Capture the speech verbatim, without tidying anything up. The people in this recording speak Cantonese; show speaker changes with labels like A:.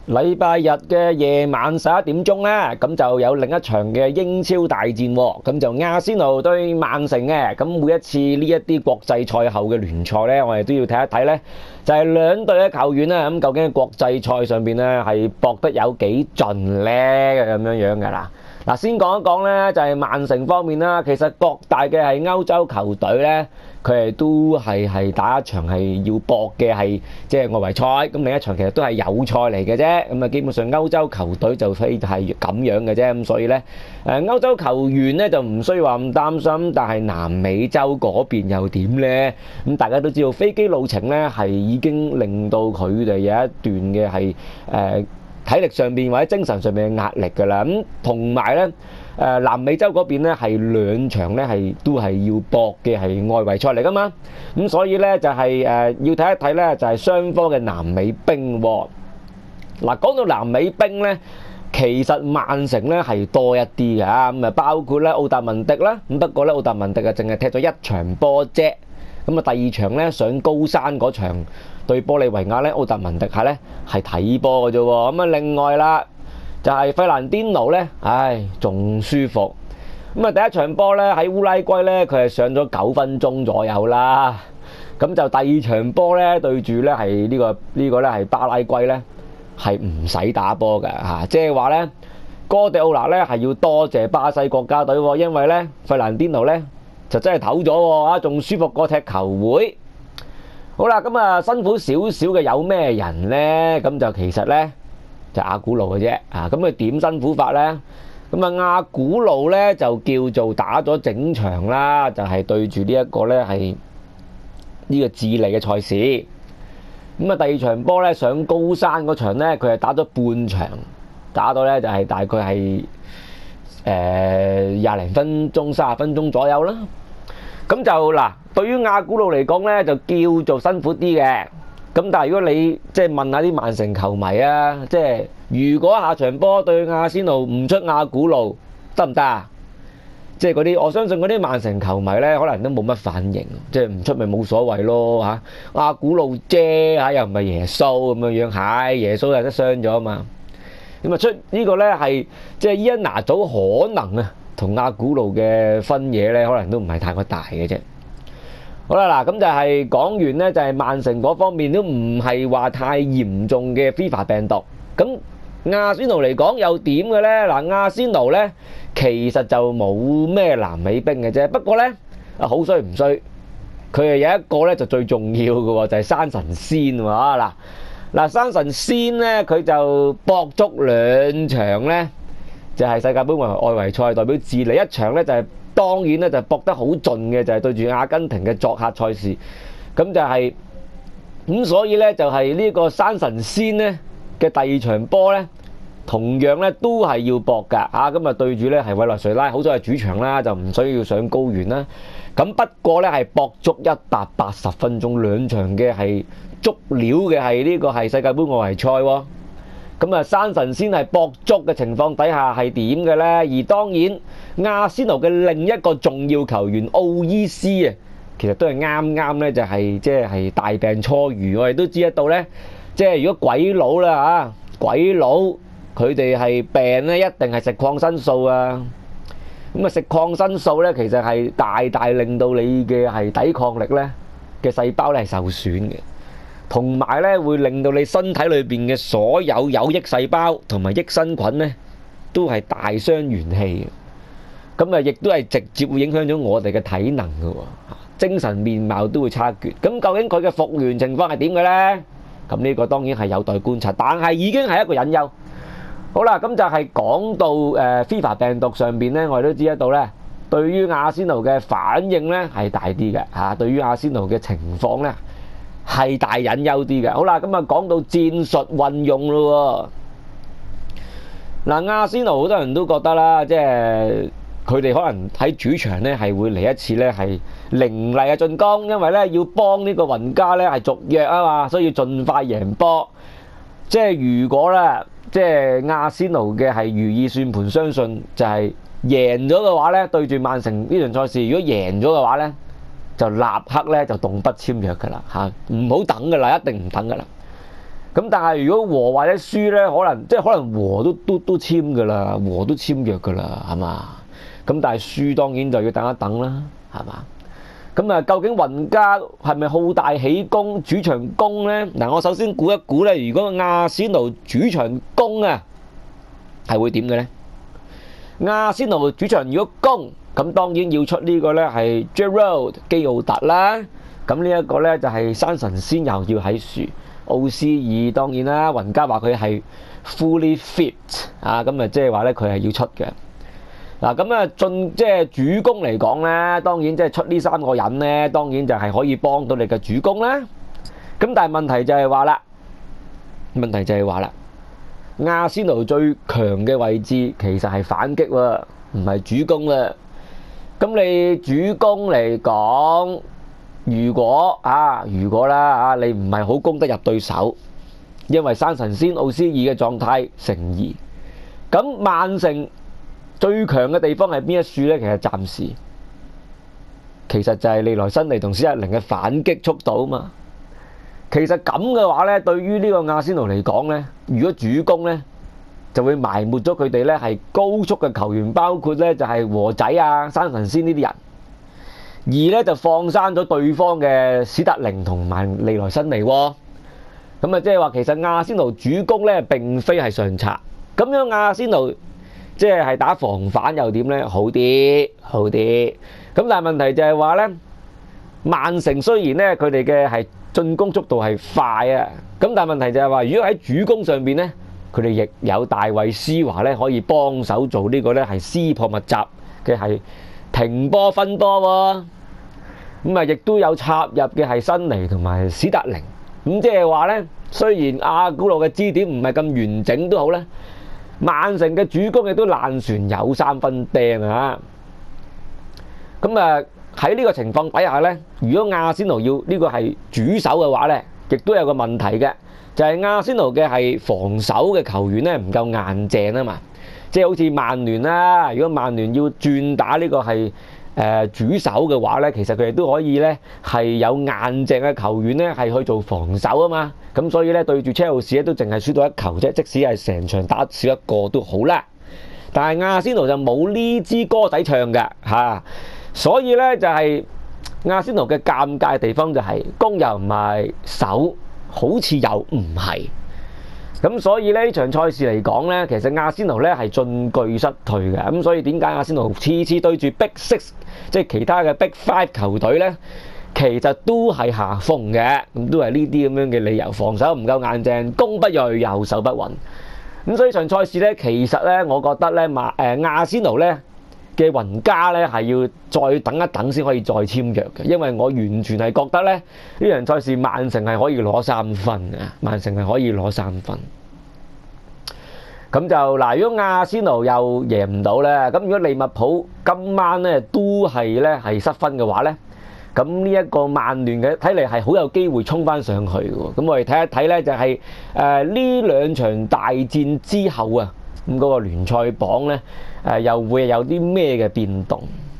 A: 禮拜日嘅夜晚十一點鐘咧，咁就有另一場嘅英超大戰喎。咁就亞仙奴對曼城嘅。咁每一次呢一啲國際賽後嘅聯賽咧，我哋都要睇一睇咧，就係兩隊嘅球員咧，咁究竟喺國際賽上邊咧係搏得有幾盡咧咁樣樣㗎啦。嗱，先講一講咧，就係曼城方面啦。其實各大嘅係歐洲球隊咧，佢哋都係係打一場係要搏嘅係即係外圍賽，咁另一場其實都係友賽嚟嘅啫。咁啊，基本上歐洲球隊就非係咁樣嘅啫。咁所以咧，誒歐洲球員咧就唔需要話咁擔心，但係南美洲嗰邊又點咧？咁大家都知道飛機路程咧係已經令到佢哋有一段嘅係誒體力上邊或者精神上面嘅壓力㗎啦，咁同埋咧誒南美洲嗰邊咧係兩場咧係都係要搏嘅係外圍賽嚟㗎嘛，咁所以咧就係誒要睇一睇咧就係雙方嘅南美兵喎。嗱，講到南美兵咧，其實曼城咧係多一啲嘅嚇，咁啊包括咧奧達文迪啦，咁不過咧奧達文迪啊淨係踢咗一場波啫。咁啊，第二場咧上高山嗰場對玻利維亞咧，奧達文迪下咧係睇波嘅啫喎。咁啊，另外啦就係費蘭甸奴咧，唉仲舒服。咁啊，第一場波咧喺烏拉圭咧，佢係上咗九分鐘左右啦。咁就第二場波咧對住咧係呢個呢個咧係巴拉圭咧係唔使打波嘅嚇，即係話咧哥迪奧拿咧係要多謝巴西國家隊喎，因為咧費蘭甸奴咧就真係唞咗喎，啊仲舒服過踢球會。好啦，咁啊辛苦少少嘅有咩人咧？咁就其實咧就阿古路嘅啫，啊咁佢點辛苦法咧？咁啊阿古路咧就叫做打咗整場啦，就係對住呢一個咧係呢個智利嘅賽事。咁啊第二場波咧上高山嗰場咧，佢係打咗半場，打到咧就係大概係誒廿零分鐘、三十分鐘左右啦。咁就嗱，對於亞古路嚟講咧，就叫做辛苦啲嘅。咁但係如果你即係問下啲曼城球迷啊，即係如果下場波對亞仙奴唔出亞古路得唔得啊？即係嗰啲，我相信嗰啲曼城球迷咧，可能都冇乜反應，即係唔出咪冇所謂咯嚇。亞古路啫嚇，又唔係耶穌咁樣樣，係耶穌又得傷咗啊嘛。咁啊出呢個咧係即係伊恩拿祖可能啊，同亞古路嘅分野咧，可能都唔係太過大嘅啫。好啦，嗱咁就係講完咧，就係曼城嗰方面都唔係話太嚴重嘅 FIFA 病毒。咁亞仙奴嚟講又點嘅咧？嗱，亞仙奴咧其實就冇咩南美兵嘅啫。不過咧啊好衰唔衰，佢係有一個咧就最重要嘅喎，就係山神仙喎。嗱嗱山神仙咧，佢就搏足兩場咧。就係世界盃外外圍賽代表智利一場咧，就係當然咧就搏得好盡嘅，就係對住阿根廷嘅作客賽事。咁就係咁，所以咧就係呢個山神仙咧嘅第二場波咧，同樣咧都係要搏㗎嚇。咁啊對住咧係委內瑞拉，好在係主場啦，就唔需要上高原啦。咁不過咧係搏足一百八十分鐘，兩場嘅係足料嘅係呢個係世界盃外圍賽喎。咁啊，山神仙係搏足嘅情況底下係點嘅咧？而當然，亞仙奴嘅另一個重要球員奧伊斯啊，其實都係啱啱咧就係即係大病初愈。我哋都知得到咧，即係如果鬼佬啦嚇，鬼佬佢哋係病咧，一定係食抗生素啊。咁啊，食抗生素咧，其實係大大令到你嘅係抵抗力咧嘅細胞咧係受損嘅。同埋咧，會令到你身體裏邊嘅所有有益細胞同埋益生菌咧，都係大傷元氣嘅。咁啊，亦都係直接會影響咗我哋嘅體能嘅喎，精神面貌都會差別。咁究竟佢嘅復原情況係點嘅咧？咁呢個當然係有待觀察，但係已經係一個隱憂。好啦，咁就係講到誒 FIFA 病毒上邊咧，我哋都知得到咧，對於亞仙奴嘅反應咧係大啲嘅嚇，對於亞仙奴嘅情況咧，係大隱憂啲嘅。好啦，咁啊講到戰術運用咯喎。嗱，亞仙奴好多人都覺得啦，即係佢哋可能喺主場咧係會嚟一次咧係凌厲嘅進攻，因為咧要幫呢個雲加咧係續約啊嘛，所以要盡快贏波。即係如果咧，即係亞仙奴嘅係如意算盤，相信就係贏咗嘅話咧，對住曼城呢場賽事，如果贏咗嘅話咧，就立刻咧就動筆簽約㗎啦嚇，唔好等㗎啦，一定唔等㗎啦。 咁但係如果和或者輸咧，可能即係可能和都都都簽㗎啦，和都簽約㗎啦，係嘛？咁但係輸當然就要等一等啦，係嘛？咁啊，究竟雲加係咪好大喜功主場攻咧？嗱，我首先估一估咧，如果阿仙奴主場攻啊，係會點嘅咧？阿仙奴主場如果攻，咁當然要出呢個咧係 Giroud 基奧特啦。咁呢一個咧就係山神仙又要喺樹。奧斯爾當然啦，雲加話佢係 fully fit 啊，咁啊即係話咧佢係要出嘅。嗱咁啊進即係主攻嚟講咧，當然即係出呢三個人咧，當然就係可以幫到你嘅主攻啦。咁但係問題就係話啦，問題就係話啦，阿仙奴最強嘅位置其實係反擊喎，唔係主攻喎。咁你主攻嚟講，如果啊，如果啦啊，你唔係好攻得入對手，因為山神仙奧斯爾嘅狀態成疑。咁曼城最強嘅地方係邊一處呢？其實暫時其實就係利萊辛尼同史特靈嘅反擊速度啊嘛。其實咁嘅話呢，對於呢個阿仙奴嚟講呢，如果主攻呢，就會埋沒咗佢哋呢係高速嘅球員，包括呢就係和仔啊、山神仙呢啲人。而咧就放生咗對方嘅史特靈同埋利萊辛尼喎，咁啊即係話其實阿仙奴主攻咧並非係上策，咁樣阿仙奴即係係打防反又點咧？好啲，好啲。咁但係問題就係話咧，曼城雖然咧佢哋嘅係進攻速度係快啊，咁但係問題就係話，如果喺主攻上邊咧，佢哋亦有大衛施華咧可以幫手做呢個咧係撕破密集嘅係停波分波喎。咁啊，亦都有插入嘅係辛尼同埋史特靈，咁即係話咧，雖然阿古路嘅支點唔係咁完整都好咧，曼城嘅主攻亦都爛船有三分釘啊！咁啊喺呢個情況底下咧，如果阿仙奴要呢個係主守嘅話咧，亦都有個問題嘅，就係阿仙奴嘅係防守嘅球員咧唔夠硬淨啊嘛，即係好似曼聯啦，如果曼聯要轉打呢個係誒、呃、主守嘅話咧，其實佢哋都可以咧係有硬淨嘅球員咧係去做防守啊嘛，咁所以咧對住車路士咧都淨係輸到一球啫，即使係成場打少一個都好啦。但係阿仙奴就冇呢支歌仔唱嘅嚇、啊，所以咧就係、是、阿仙奴嘅尷尬嘅地方就係、是、攻又唔係，守好似又唔係。咁所以呢場賽事嚟講呢，其實阿仙奴呢係進退失退嘅，咁所以點解阿仙奴次次對住 Big Six， 即係其他嘅 Big Five 球隊呢，其實都係下風嘅，咁都係呢啲咁樣嘅理由，防守唔夠硬淨，攻不銳又守不穩。咁所以場賽事呢，其實呢，我覺得呢，馬誒阿仙奴呢嘅雲加呢係要再等一等先可以再簽約嘅，因為我完全係覺得呢呢場賽事曼城係可以攞三分嘅，曼城係可以攞三分。咁就嗱，如果阿仙奴又贏唔到咧，咁如果利物浦今晚咧都係咧係失分嘅話咧，咁呢一個曼聯嘅睇嚟係好有機會衝翻上去嘅。咁我哋睇一睇咧，就係誒呢兩場大戰之後啊，咁嗰個聯賽榜咧誒又會有啲咩嘅變動？